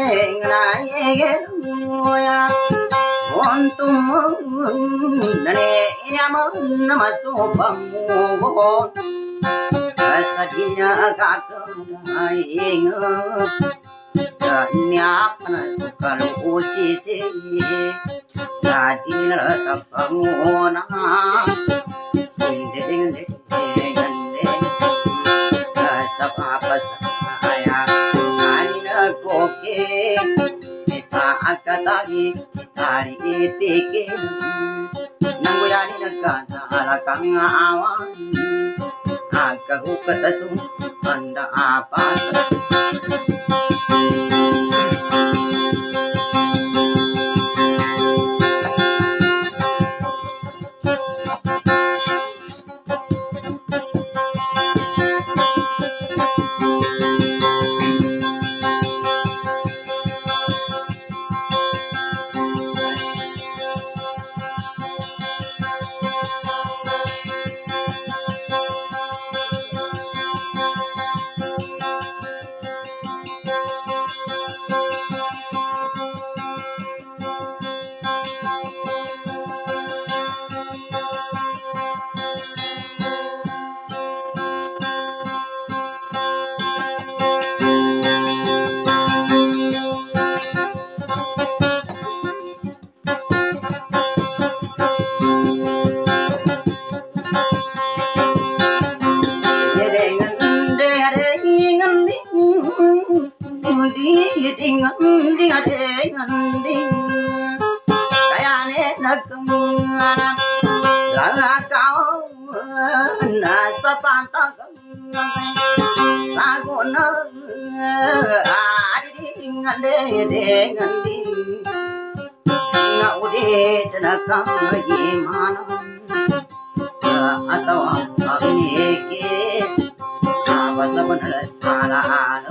naige ya ontum nane nyaman masupamo sadinya kakeng nyapana sukal usisi sadina tapangona ding ding sapapa saya anina koke kita akatari tari peke nangoyani nakana alakang awan agahukatasu anda apa atau amike apa sebenarnya salah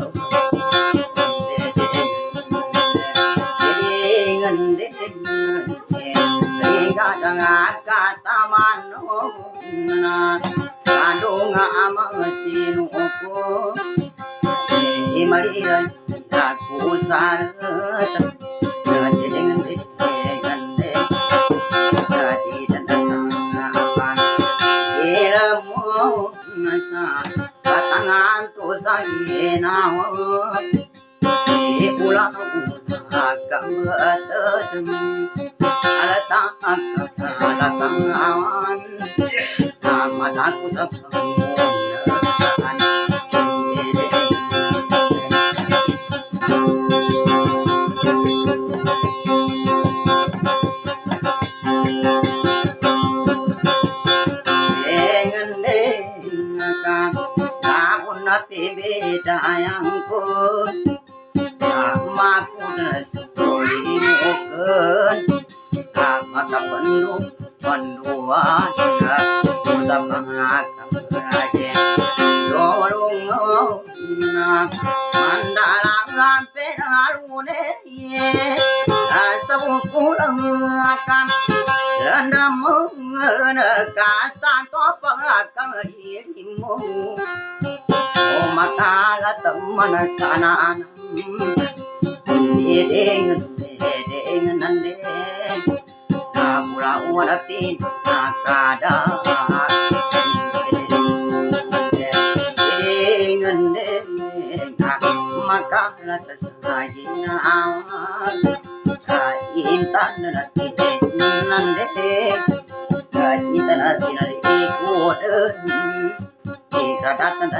kadang kata manona kandung amasinuko imalia aku sarat dengan masa katangan to saginawa pulang agak betul alatang alakang awan amat aku sepuluh dayangku sama kudasuli mukun sama kapendu panduan sama kapraje dolung mandalang penalune ye asabu kulang akam randamu kata topang akam dirimu makala teman sana dedeng nande kapula walapi nakada dedeng nande makala tasagina intan nate nande intan nate ikoden datang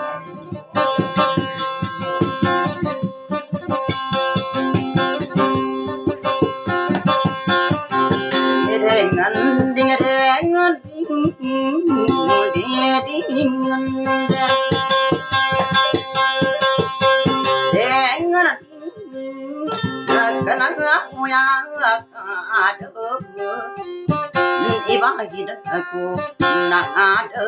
Aku nak ada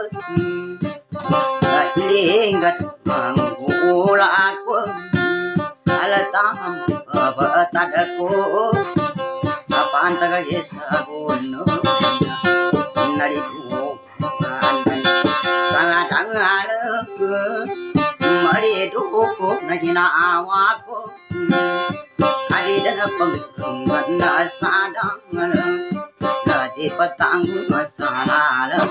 ingat mangula aku alatam tadaku sapan taga yesagono nariku sangat angaku mariduku najina awaku adi dana pangkungan sadang di petang masalah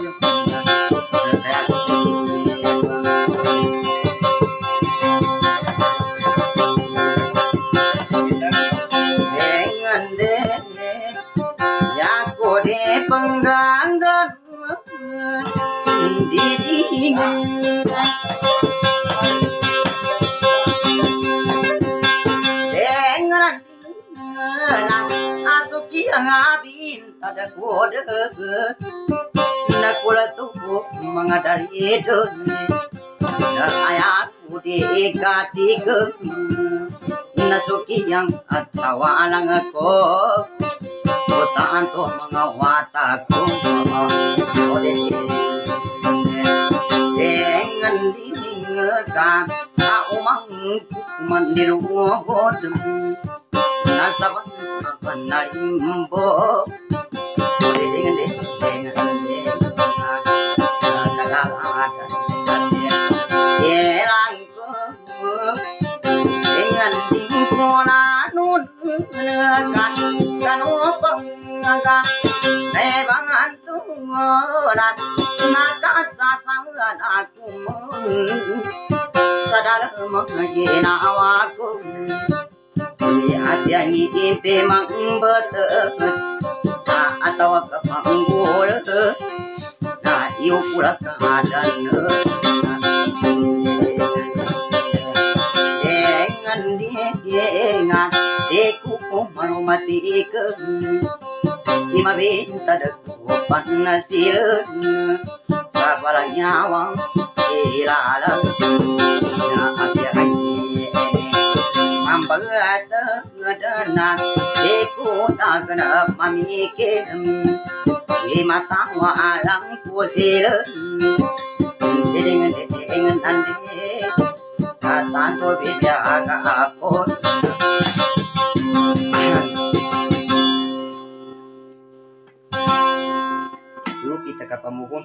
dengan dene ya kode pengganggan di dingin dengan asuki ngabin tada kode nakula tubuh mengadari doni dan ayahku diikati ke nasuki yang atawa alang aku kotaan tu mengawataku dengan dimingakan kau mangku mandirugot nasaban saban narimbo dengan dengan tingkona nun kan kanopang kan nebangan tungonan nakat sasangan aku sadar menggina awaku hati-hati impi mangbetet atau kepanggul nah iu pula keadaan dengan dengan deku mati ke lima bintang depan nasiran sabar nyawang silalang hati-hati mampat ngedana deku tak kena mamikir lima tawa alang kusiran dengan ande satan to beda agak aku yuk kita ke pamukul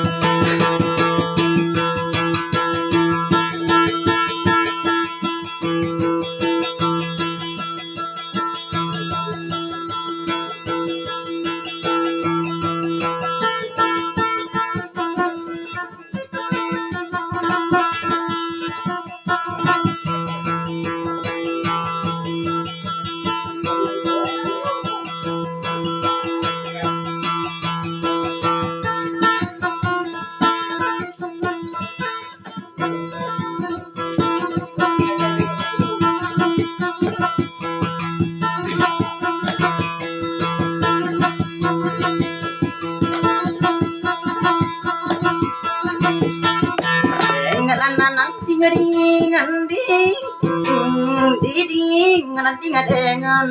dengan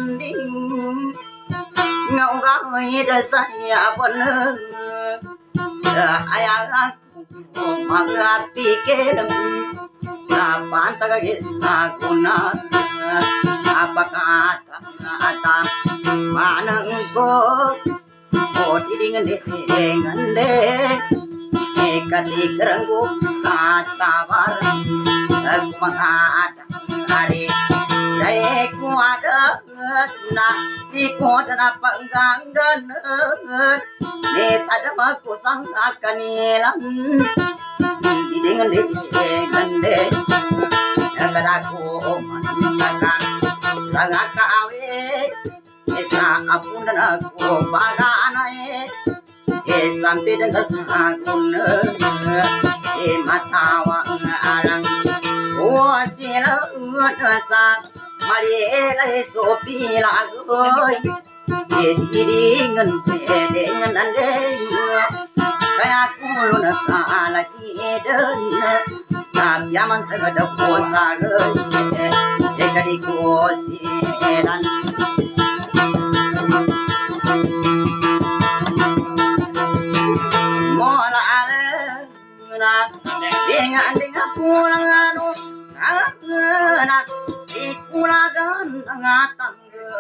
ngau gai da saya bener ayah aku mengapi kedem sapan tagagis aguna apa kata mana engkau oh dengan kati kerenggu sabar aku mengada hari ku ada na di ko na pangganggan ni tada maku sang akanilan di dengan de aku mantakan ragaka awe esa apun dan aku baganae sampai dengan sakun matawa ala sa mari lai so pi la goi đi ngân về để ngân ăn đêm cái aku luôn cả là khi đơn làm giá man sẽ đập của xa gơi để cái đi của xe đan mò là na dengan pulang anu na di pulangan ngatang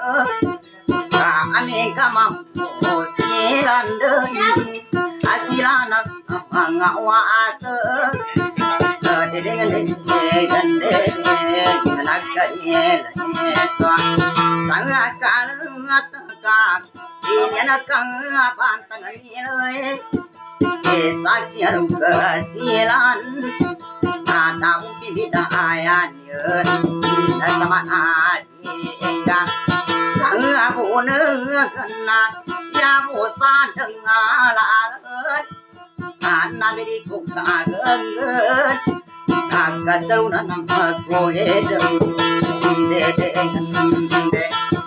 kami kamam silan deui asilana ngawat dengan gande naga yeswa sangakan ngatakak ini nakang pantang nilai sakian kasilan ada pimpinan ayan sama adika kang abu kena ya bosan dengar anak di kuka gengen agak jauh nanang aku edeng de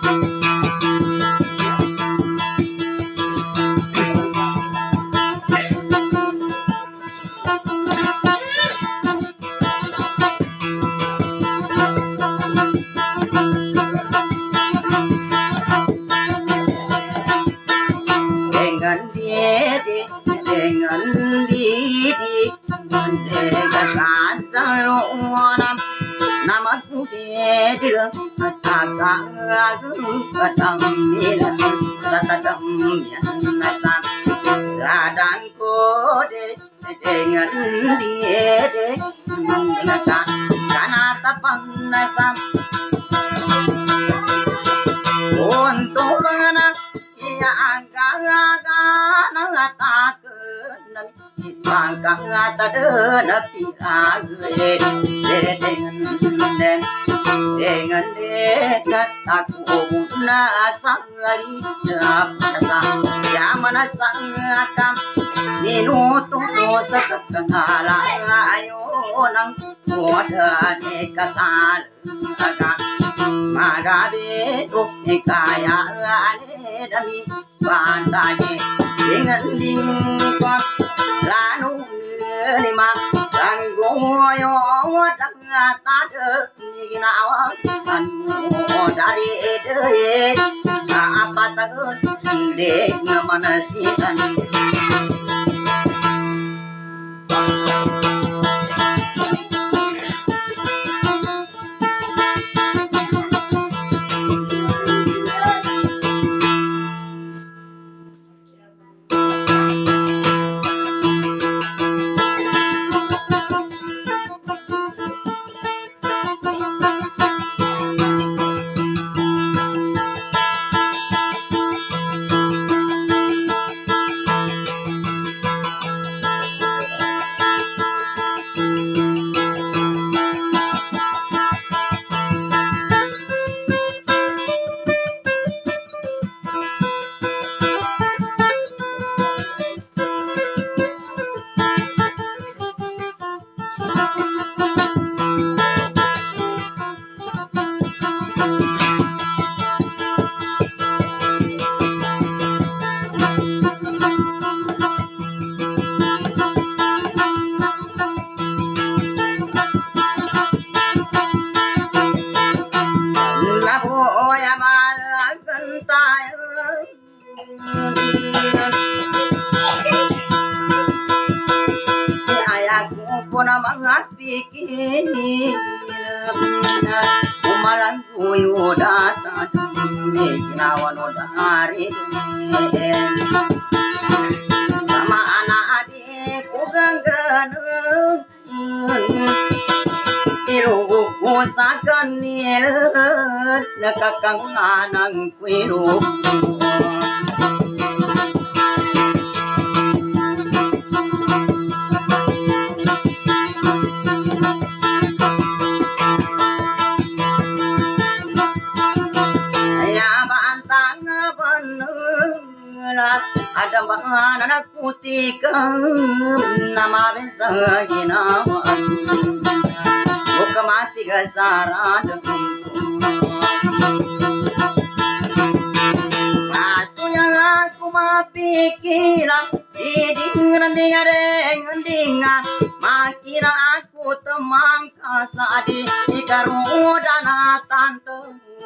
magabe kaya ane dami bandage dengan lingkon lanu lima tanggo yo tanga tade nawa anu dari ede apa tagun de namanasitan sama anak adikku genggen iluku sakanil nakakang anang kuilu ada anak putih nama besar ginawan buka mati sarada masunya aku mapikiran diding makira aku temang kasadi ikaruda tante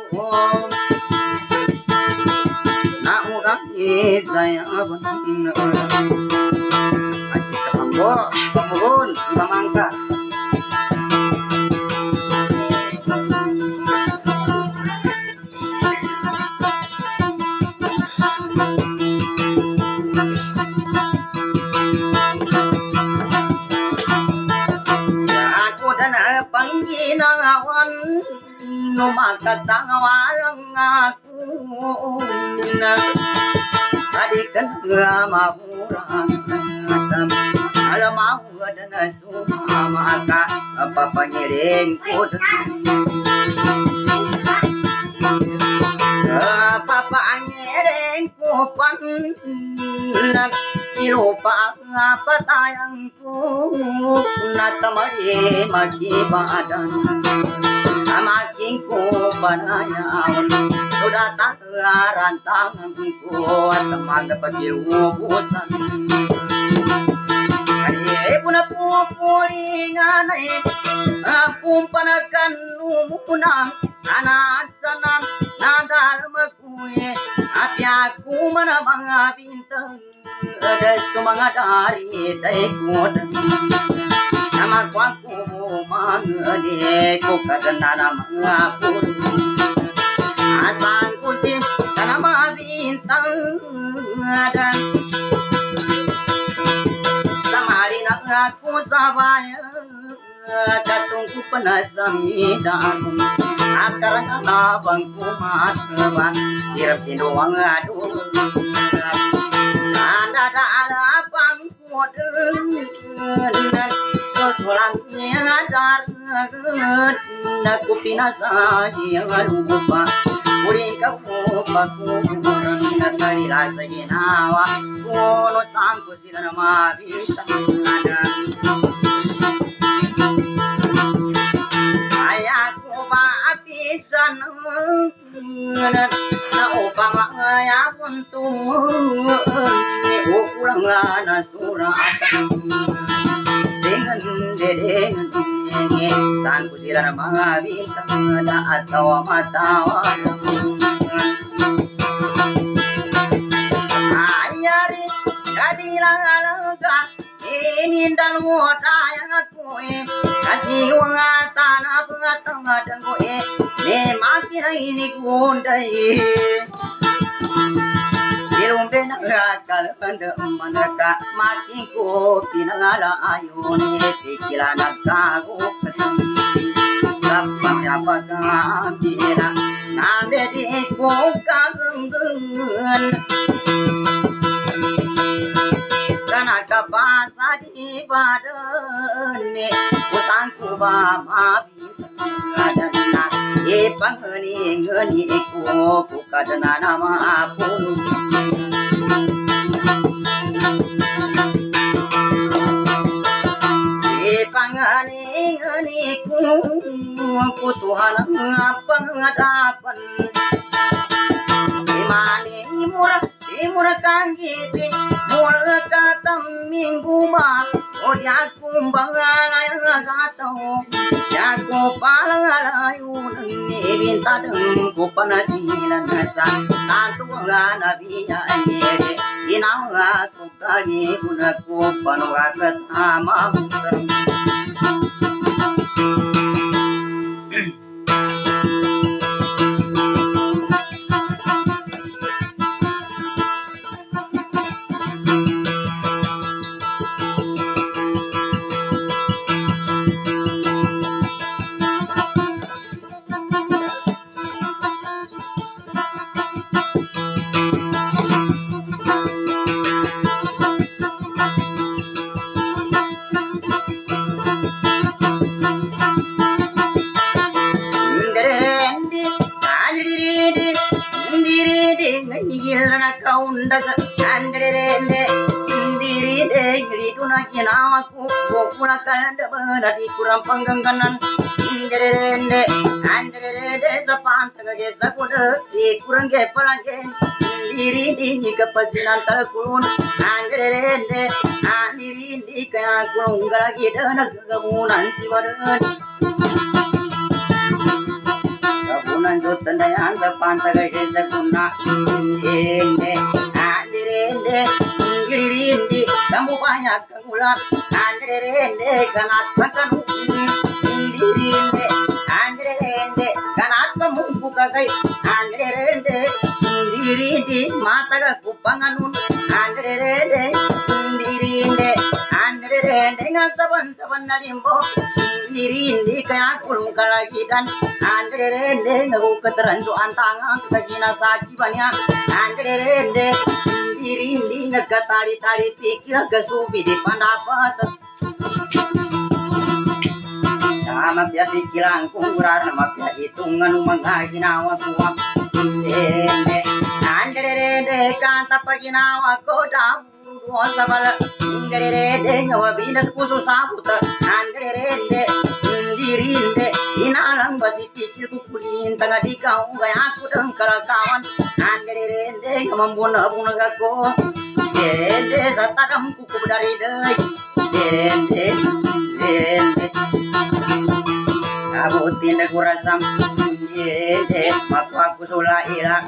na ugang saya benar sakit ambo mohon mamangka Panginawan numakatawalang ako na tadi kan maburang alam ako na sumama ka papangiling ko papangiling ko pan ilupa patayang ko natamay magibadan amaking ko panayawan sudah rantangan ko at magpagirubusan kaya po na pupulingan ay akong panagan umunang anak sanang nadalama ko api ako man mga bintang ada semangat dari daikut nama kuaku mangene ko kadana mangapun asan kusim nama bintang ada samari nak aku sabaya katungku penasamidang akar bangku matba irpindo wangadu ada pangku dengan solang ngadar naku pinasa yang lupa uring kamu paku nakari rasa ginawa kono sangku sila nama bintang ada ayaku maapisan na upama ya puntung ukulang na suratan dengan sangku sila na mga bintang na atawa matawa ayari kadilang alaga inindan mo tayang ako kasi yung tanah pengatang-atang ko makina ini kunday ilumbe nagkalanda manaka making ko pinangala ayon tikila nagkagok kapag napagkabira namedi ko kagenggengan kana kapasa di badan usangku ba mabitadana pangani ngani ko kadana nama apun pangani ngani ko Tuhan pangadapan imani murah kanggiti murah katam minggu ma odia kumbangan ayang gatau jago palayun ni binta deng ku panasilan nasa tantu ngana biya yere inawa ku kali gunaku panogat ama pula kalanda berarti kurang penggengganan derende anderede sapanta ge sakuna di kurang ge palangen diri di kapasinan talkulun anderede diri di kaya kulung galagi dana gabunan siwadan gabunan jotandayan sapanta ge sakuna ende anderede girindi kamu banyak kegulan anderede kanat makan dirinde anderede kanat mampu kagai anderede dirindi mata kupanganun anderede dirinde anderede ngasaban saban nalimbo dirindi kaya kulung kalagidan anderede ngaku keteranju antanga kagina saki banyak anderede dirindi nagkatari-tari pikir gasubi di pandapat sama pia pikiran kungurar nama pia hitungan mga ginawa ko dende anderede kanta paginawa ko daw sabal anderede ngawa binas puso sabut anderede dirinde inalang basi pikir kukulin tanga dikau gaya aku deng kalakawan anderede ngamambuna gako dende sataram kuku dari dei dende abutin na kurasam maku aku sula ira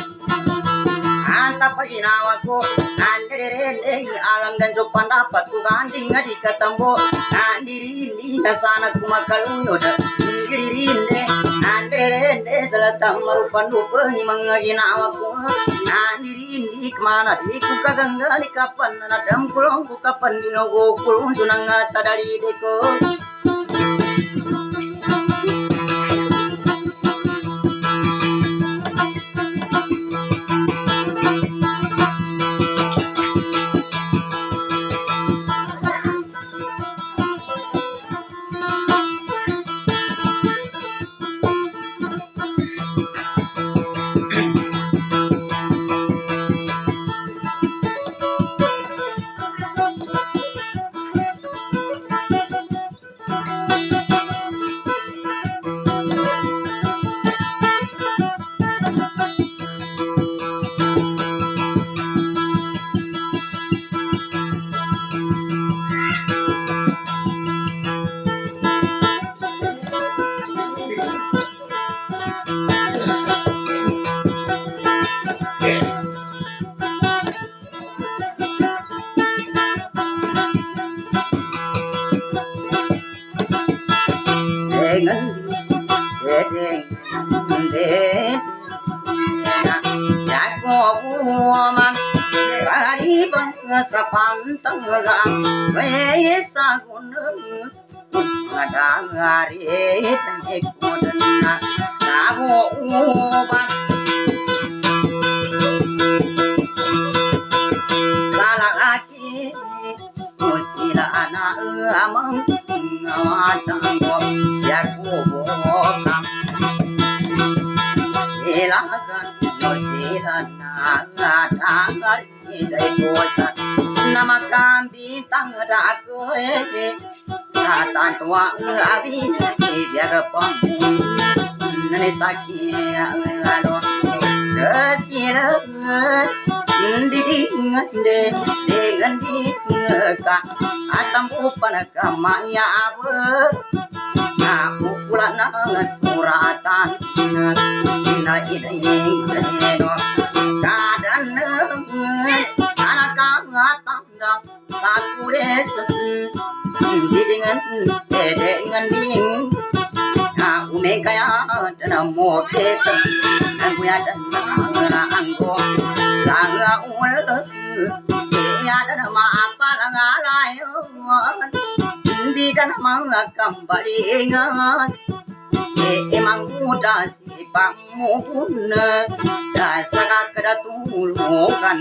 anta paginawa ko anderende alang dan sopan dapat ku ganding ngadi katambo andirindi nasana kumakalunod girinde anderende salatam marupan lupa ni mga ginawa ko andirindi kemana di ku kagangga di kapan nadam kulong ku kapan dinogo kulong sunang tadari deko sapantang wesa gunung ngadangari tekodna nabo uban salaki musila ana amang ngawatang yakubo kam ilagan musila ngadangari dai kosa nama kambi tang daku katan tua abi biaga pom nane saki alo desira didi ngande ngandi ka atam upana kamaya awe aku pula nang suratan na idai no kadan tanda sakures dengan ding aku megaya dan moke aku ya dan angko laga ul ya dan ma apa ngalayo di dan manga kembali ingat emang muda si pamukuna dasar kedatulukan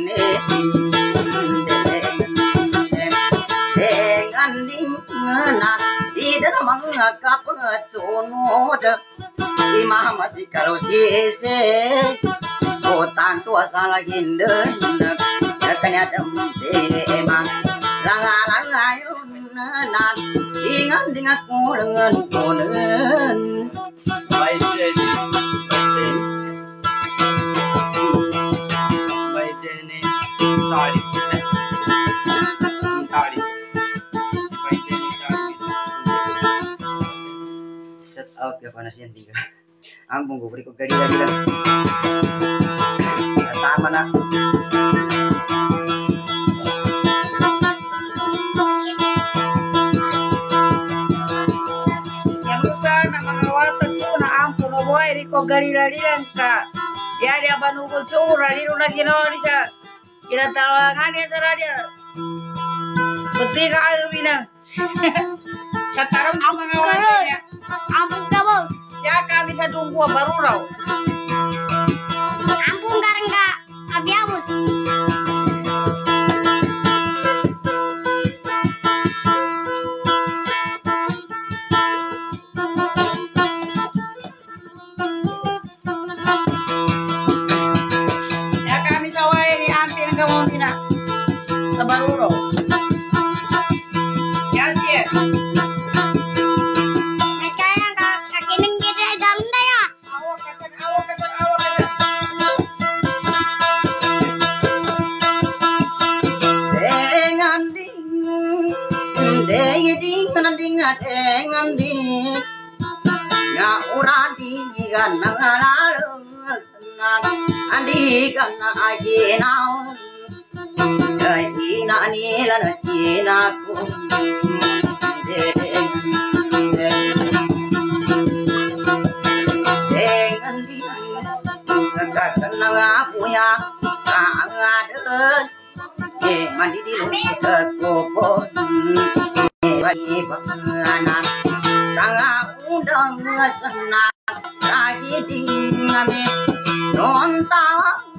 nganding na di dalam mengakap cunod imah masih kalau sise kotan tua salah ginde kanya demde emang langa-langa yun nan ingan dengan kulengan kulen Baik jadi tari tari set out ya panas yang tiga ampun gue beri kok gadi lagi lah tama na ko galila-lilan ka. Yari abanugol sura, lino na ginawa ni siya. Kinatawangan niya sa radyo. Buti ka kayo binang. Sa tarong ng mga wala niya. Ampun kamu. Siya kami sa dunggo, baro raw. Ampun garang ka. Abiyamon. Baruro. Yan siya. Kaya kakinang kita ay dalam na ya. Awak ka. Dengan ding ya ura di ganang andi kana aginaw ina nila na ina ko dengan di kakana nga puya angaden mandi di ke kopon bagi bangana ranga undang sana ragi dingame nonta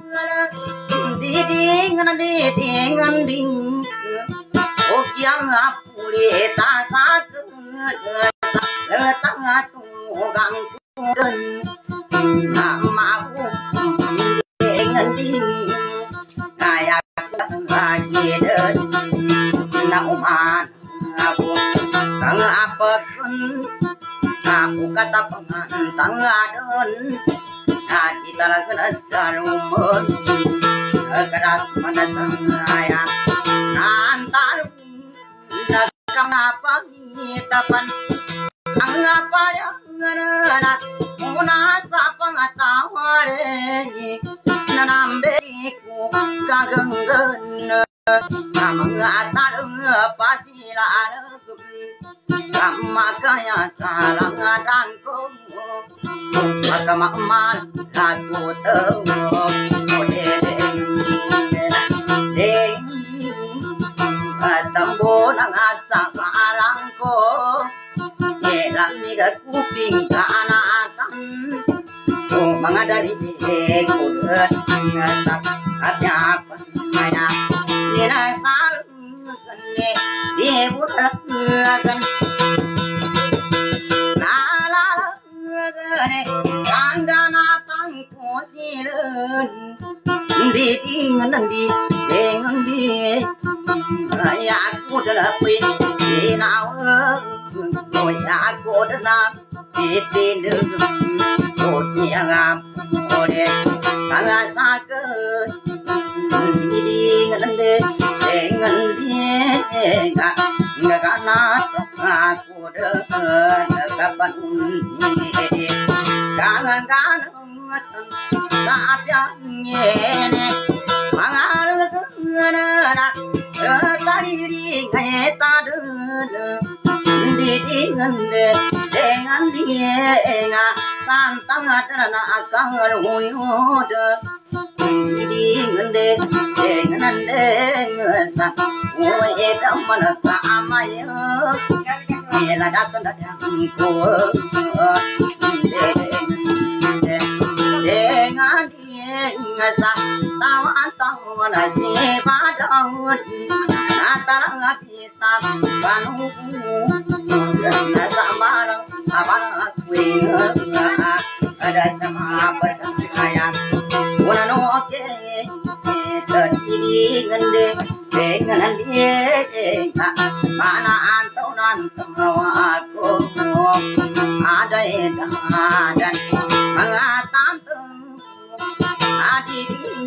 dengan ding okyang apure tasak letang tugang kuren namaku dengan ding kayak lagi den nauman aku kang apapun aku kata pengantang adon kita lakukan salumun kerat mana sangaya nantal nakang apa hitapan ang apa yang ngana muna sa pangataware nanamberiku kagenggen mga talong pasilaan makanya salang adangko magkamakmal lagu tawag deng tambo ng agsa paalang ko yelang niga kuping kaanatan so mga daridig ulit sa katyapan kaya ninasal gani di bulagan nalalagan kangganatan ko silun di tingan di dengan di aku dalapin inaw aku dalap itinul yang ode tanga sakit dengan de nggak kanat aku kapan kangen saat yang ini mangal kena tadi ringai tadun dengan dia santang adana akang uyud dengan sa uwe daman ka amayo ela datang ko dengan dia sa tawan si padawon natarang bisa panuku nasa malang abang kuing ada sama percaya wala no oke tadi dengan dia mana aku ada dan mengatang adi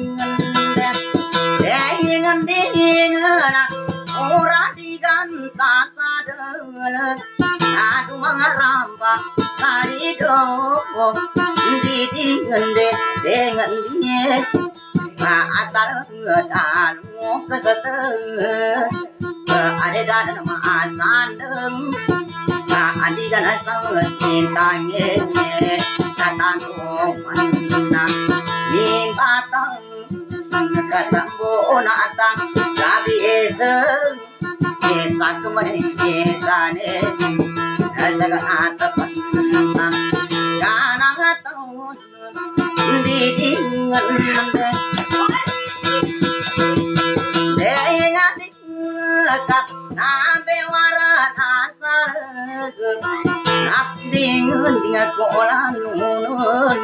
dengan orang diganta sadar aku mengaramba sarido di dengan dia atar dalu keseter ada dan maasan adi kan asal cintanya kata mana limpatan kata bonata tapi eseng esak kemenesane segala tepat karena tahun di dengan dengan kap nabe waran asal napding dengan kolan nun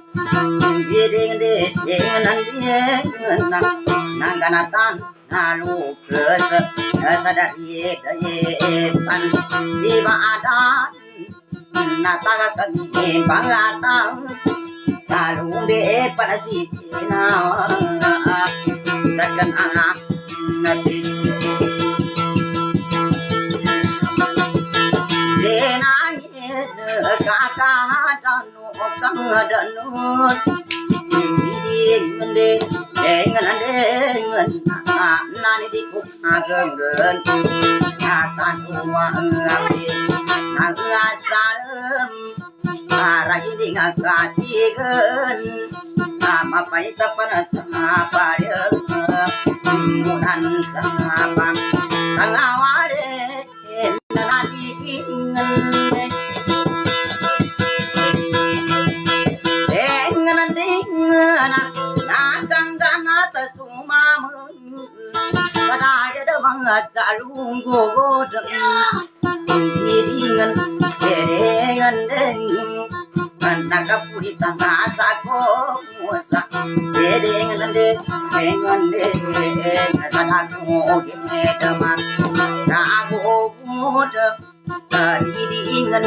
dengan nangganatan nalu sadar pan siba adan nataga kami bangatang selalu de pasina takkan anak nabi senangnya kakak danu kang danu dengan nani di kuagen katan tua ngapi nangasalem aragi di ngakatigen ama paita panasapa ya munan sapa tangawale nani dengan nagangganata sumama sadaya banget salung gogodeng dengan nakapulita ngasako musa dengan sadako gedema kago godem dengan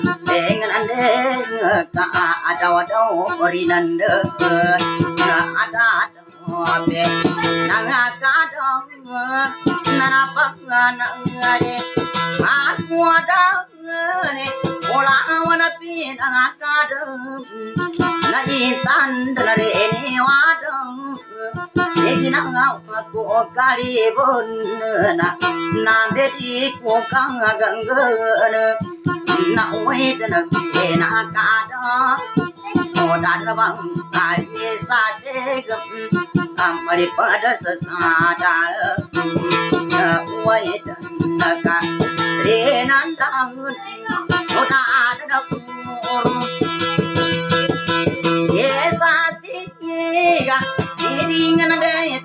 ka ada orinande ada be nangakadang nanapangan ngare aku ada ne ola wana pin angakadang na intan dari ini wadang egina aku karibon na beti ko kang ganggen na wait na kena kada odan bang kali sate gam amari pada sesadar wait na ka renan dangun odan na pur yesati ga dengan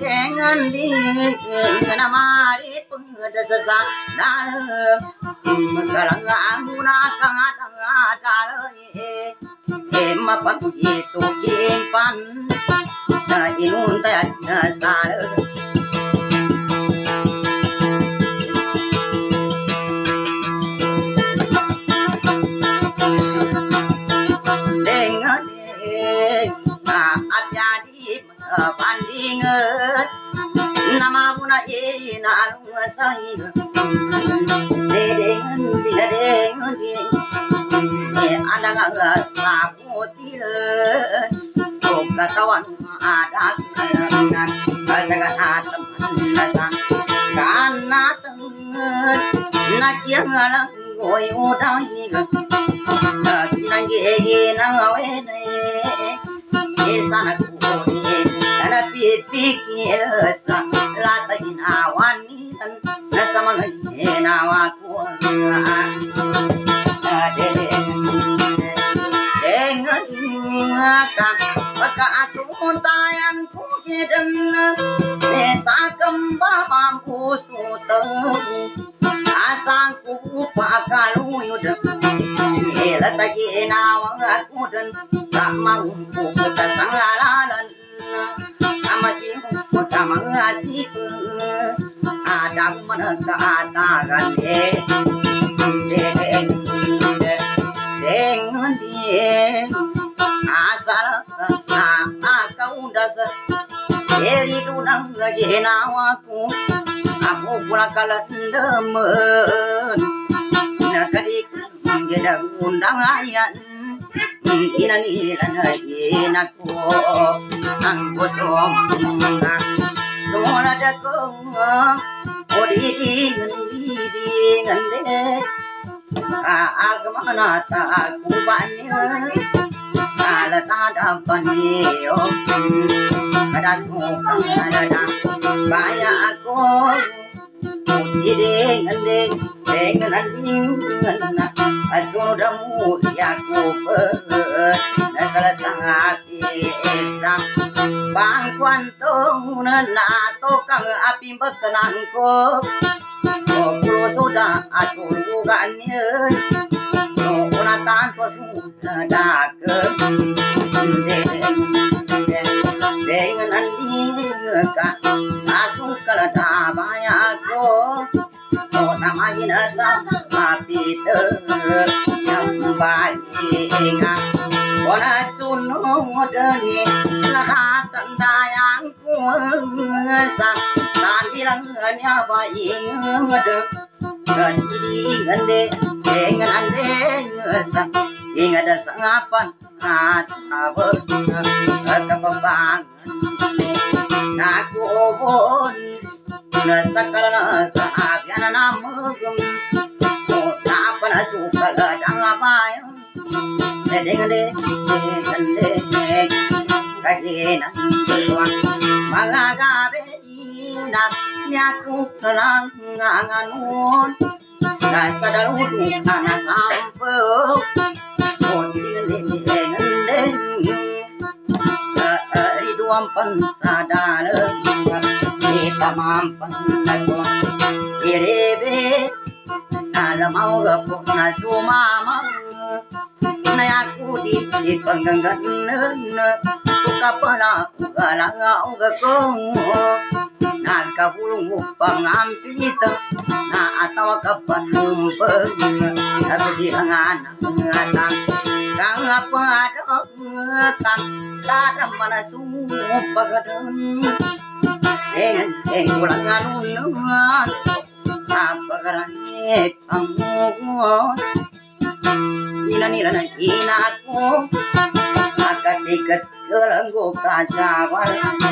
dengan mari pada sesadar Karang anguna kang ada mapan itu kimpan na inun tayanya sare dengan jadi bandingan nama puna ina ngasai dengan ada nggak saputir katawan ada dengan segala teman nasa karena teman nak yang ngalang goy udah hilang kina gigi nawene sana kuoni ana pikir sa latain awani nasa mga nawaku dengan maka atun tayan ku hidem desa kembang mampu suteng asang ku pakalu yudem ela tagi nawang aku dan sama ku kita sangalalan amasi ku tamang asip ada mana keatagan dengan dia asal kau dasar jadi tunang lagi nawaku aku pula kalah demen nakadik jadi undang ayat inanilan aku anggo somna semua dakong odi dengan deh agama aku banyak kalau tak dapat niyo ada semua ada banyak aku dengan sudah mulia aku salah hati bang kuantong na tokang api bekenangko aku sudah aku bukannya unatan ko sudah dakem dengan andika asuk kala damaya ko namayin asam apite yang balinga wana suno modani naratan dayang kuasa sambilang nyawa ingade Gandhi gande dengan ande ngesa ingat sangapan atawa kakabangan naku obon nasakala kaabyan namugum tapan asukala dangapay dengan gande kagina mga gabi na nyaku kelang nganganun nasa daludu kana sampo dengan riduan pensadale kita mampan nago irebe alam mau gapok na sumama na aku di panggangan kapala ugalanga ugakong nakahulong upang ampita na atawa kapanumpag ako silang anak kang apadok kang taraman na sumupagadan dengan kulang anunan napagaranip ang mugon inanila na inako akatikat kalanggo kasawal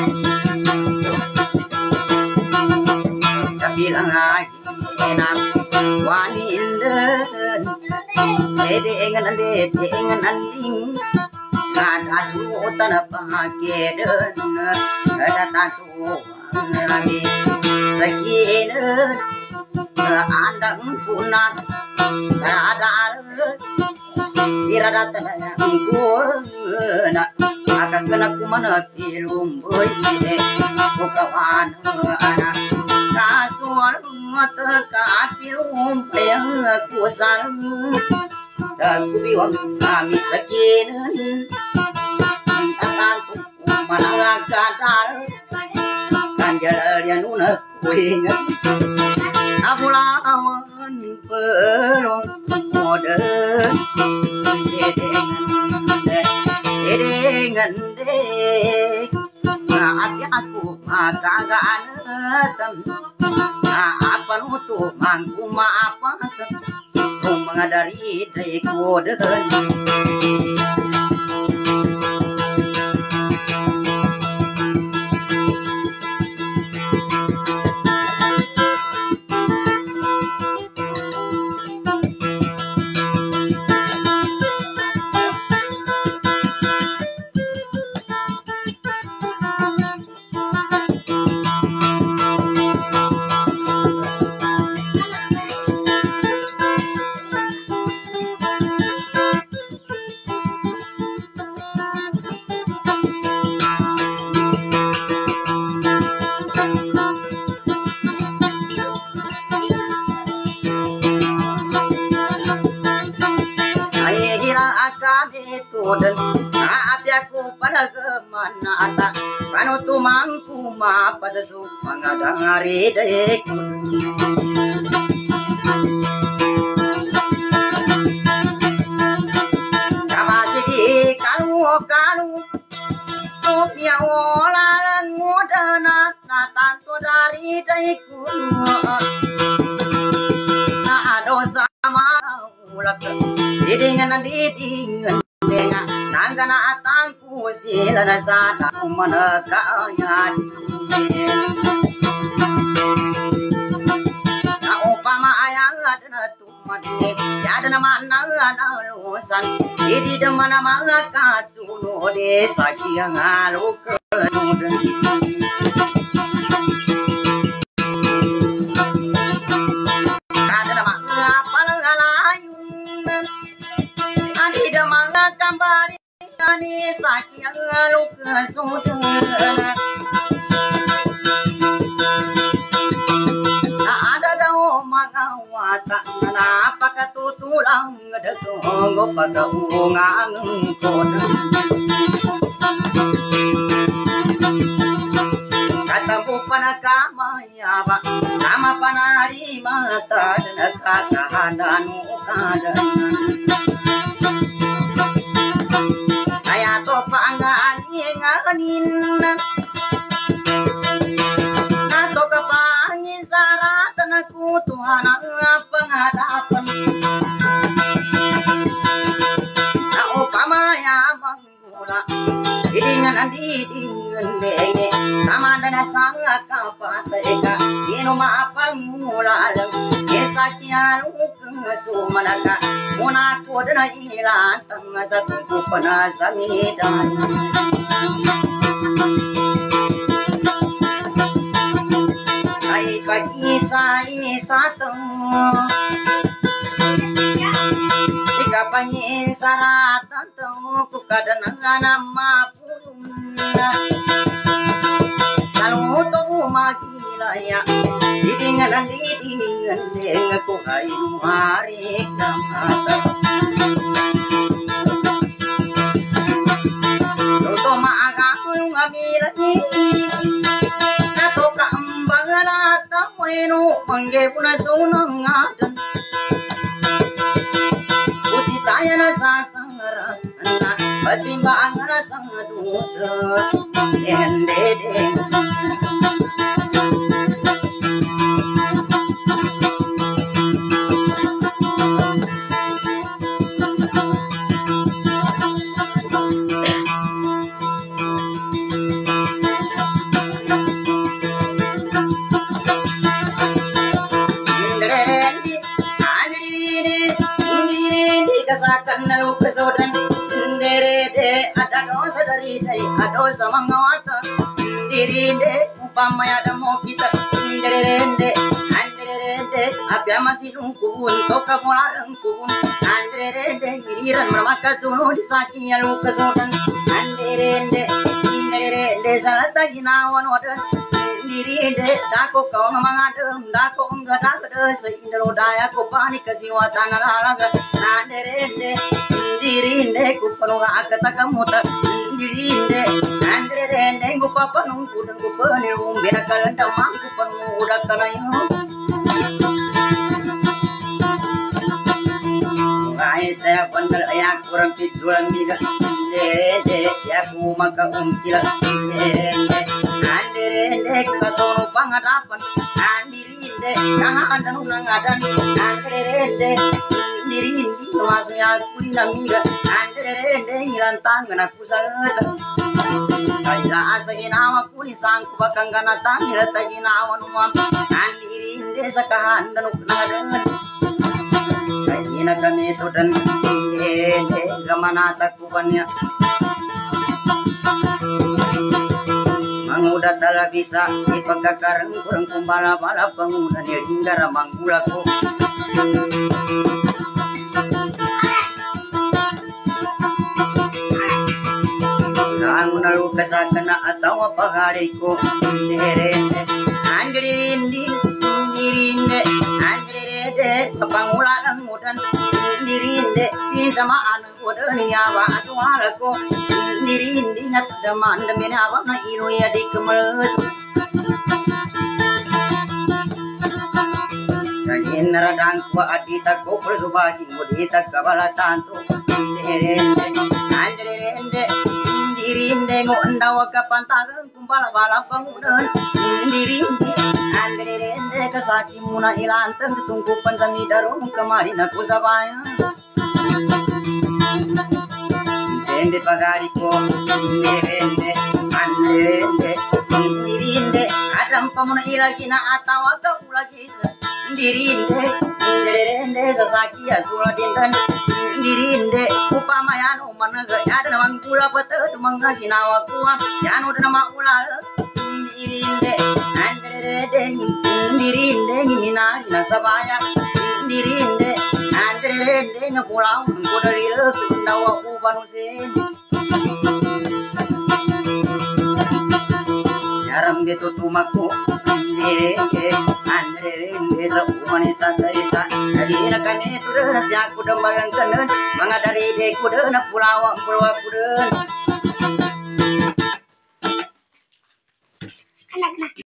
kabilang lagi enak wanindan dengan anding ada sultan pakedan ada tatuan lagi sekian andang punan ada irada tanah guna akan kena kumana pilum boy bukawan anak kasual mata kapilum yang kusan aku biwang kami sekian akan mana kadal kanjal yang nuna kuing abulawan pelong mode dengan dek maaf aku kagak anetem apa nutu mangku maaf semua dari kode dan api aku pada kemana tak panutu mangku apa sesu mengadang hari deku kalu tupnya olah ngudana tanto dari daiku ado sama ulak didingan dengan nanggana atangku silana sana umanakanya upama ayang adana tumade yadana mana lusan idi demana manga kacuno de sakiang aluk sudan adana manga palangalayun adi demanga kambali ani sakiang aluk sudan magawata na pakatutulang datong pagkaungang koda katamu panakamayaba nama panari mata nakakahadanu kadanan ayato pangaanganin nato kapangin saratan aku Tuhan penghadapan na upamaya manggula didingan denge kamandana sanga kapateka ino maapang mula lang esakya lukeng sumanaka muna kodana ilan tanga sa tungkupan sa midan ay pag-isa satong ikapanyin saratan tong kukadanangan mapuluna saluto magilaya didingan deng ko ay lumari kamata luto maaga kulung amilani Bueno, mangge puna sunang ngadan Uti taya na sasangara Anna, patimbang na sangadusa Dende Nalu kesodan dere de ada dosa dari dai ada samangawata diri de upamaya damo kita dere de abya masih nungkun toka molarang kun dere de miriran maka cuno disaki nalu kesodan dere de salata ginawan odan diri de dako kau ngamangadem dako enggak dako seindro daya ko panik kesiwatan lalaga dere diri de ku penuga akata kamuta diri de andre ku papa nungku dan ku penilum bina kalenda mangku penuda kanayo ngai saya pandal ayak kurang pitulan miga de ya ku maka umkila de katonu pangadapan diri de kangan nangadan de diri masnya kulina miga andere ngilantang na kusalata kaila asaginawa kuni sangku bakang ganatang hilata ginawa nuam andiri inde sakahan dan uknadan kaina kami to dan gamana takubannya manguda tala bisa ipagkakarang kurang kumbala-bala bangunan hingga ramangulako Ang nalukas na atawa pagariko dere angrinde papangulang mudan dirinde si sama anu udan nyawa suara ko dirinde nat daman deminawa na iro ya dikemes kayin radang ko adita ko persubagi mudita kabala tanto dere andre nengok ndawa kapantagan kumpala bala bangunan diri andre kasaki muna ilanteng tungkupan sa midarong kamari na kusabaya ende pagari ko ende andre dirinde adam pamuna ilagi na atawa ka ulagi dirinde dirinde sasaki asula dindan dirinde upamayano managa ada namang kula patad mangga hinawa kuwa yano nama ulal dirinde andre dirinde minari nasabaya dirinde andre ngapulau ngkodalila kundawa upanusen yaram beto tumaku andre sa umani sa karisa adina kane turana sia kudambalang kanen mga dari de kudana pulawa pulawa kudan Anak na.